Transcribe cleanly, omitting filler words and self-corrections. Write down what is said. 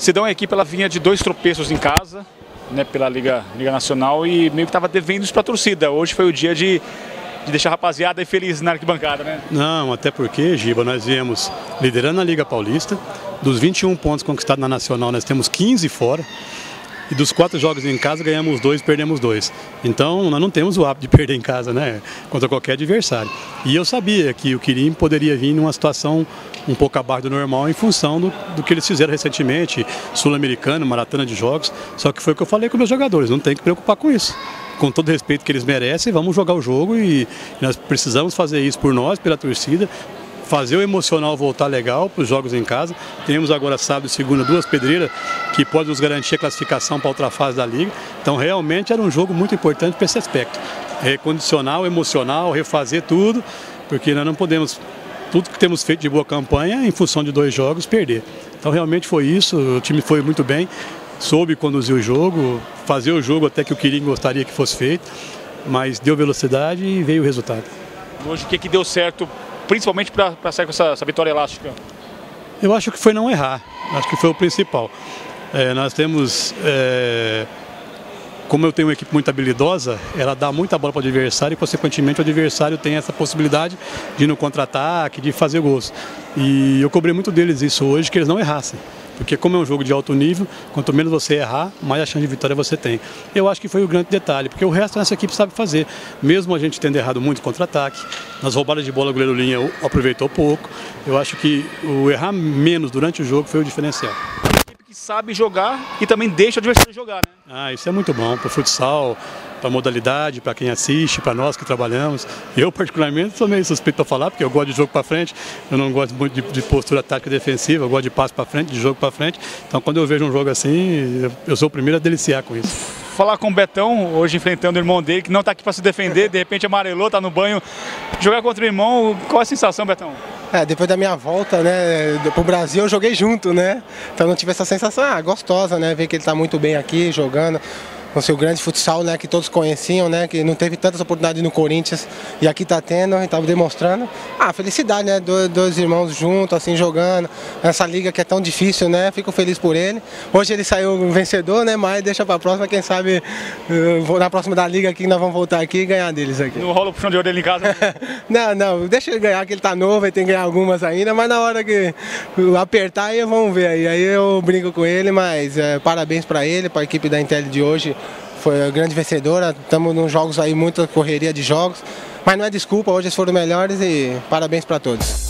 Sidão, a equipe ela vinha de 2 tropeços em casa, né, pela Liga Nacional, e meio que estava devendo isso para a torcida. Hoje foi o dia de deixar a rapaziada aí feliz na arquibancada, né? Não, até porque, Giba, nós viemos liderando a Liga Paulista. Dos 21 pontos conquistados na Nacional, nós temos 15 fora. E dos 4 jogos em casa, ganhamos 2 e perdemos 2. Então, nós não temos o hábito de perder em casa, né? Contra qualquer adversário. E eu sabia que o Quirim poderia vir numa situação um pouco abaixo do normal em função do que eles fizeram recentemente, Sul-Americano, maratona de jogos. Só que foi o que eu falei com meus jogadores, não tem que preocupar com isso. Com todo o respeito que eles merecem, vamos jogar o jogo e nós precisamos fazer isso por nós, pela torcida, fazer o emocional voltar legal para os jogos em casa. Temos agora sábado e segunda 2 pedreiras que podem nos garantir a classificação para outra fase da Liga. Então realmente era um jogo muito importante para esse aspecto. Recondicionar o emocional, refazer tudo, porque nós não podemos, tudo que temos feito de boa campanha, em função de 2 jogos, perder. Então realmente foi isso, o time foi muito bem, soube conduzir o jogo, fazer o jogo até que o Quirim gostaria que fosse feito, mas deu velocidade e veio o resultado. Hoje o que deu certo, principalmente para sair com essa vitória elástica? Eu acho que foi não errar, acho que foi o principal. Nós temos, como eu tenho uma equipe muito habilidosa, ela dá muita bola para o adversário e, consequentemente, o adversário tem essa possibilidade de ir no contra-ataque, de fazer gols. E eu cobrei muito deles isso hoje, que eles não errassem. Porque como é um jogo de alto nível, quanto menos você errar, mais a chance de vitória você tem. Eu acho que foi o grande detalhe, porque o resto dessa equipe sabe fazer. Mesmo a gente tendo errado muito contra-ataque, nas roubadas de bola o goleiro Linha aproveitou pouco. Eu acho que o errar menos durante o jogo foi o diferencial. Que sabe jogar e também deixa o adversário jogar, né? Isso é muito bom para o futsal, para a modalidade, para quem assiste, para nós que trabalhamos. Eu, particularmente, sou meio suspeito para falar, porque eu gosto de jogo para frente, eu não gosto muito de postura tática defensiva, eu gosto de passo para frente, de jogo para frente. Então, quando eu vejo um jogo assim, eu sou o primeiro a deliciar com isso. Falar com o Betão, hoje enfrentando o irmão dele, que não está aqui para se defender, de repente amarelou, está no banho. Jogar contra o irmão, qual é a sensação, Betão? Depois da minha volta, né, pro Brasil, eu joguei junto, né? Então não tive essa sensação gostosa, né? Ver que ele tá muito bem aqui, jogando no seu grande futsal, né? Que todos conheciam, né? Que não teve tantas oportunidades no Corinthians e aqui tá tendo, e tava demonstrando. Felicidade, né? Dois irmãos juntos, assim, jogando. Essa liga que é tão difícil, né? Fico feliz por ele. Hoje ele saiu vencedor, né? Mas deixa pra próxima, quem sabe na próxima da liga aqui nós vamos voltar aqui e ganhar deles aqui. Não rola o puxão de orelha em casa? Não, deixa ele ganhar, que ele tá novo, ele tem que ganhar algumas ainda, mas na hora que apertar aí vamos ver aí eu brinco com ele, mas parabéns pra ele, pra equipe da Intel de hoje, foi a grande vencedora, estamos nos jogos aí, muita correria de jogos, mas não é desculpa, hoje eles foram melhores e parabéns pra todos.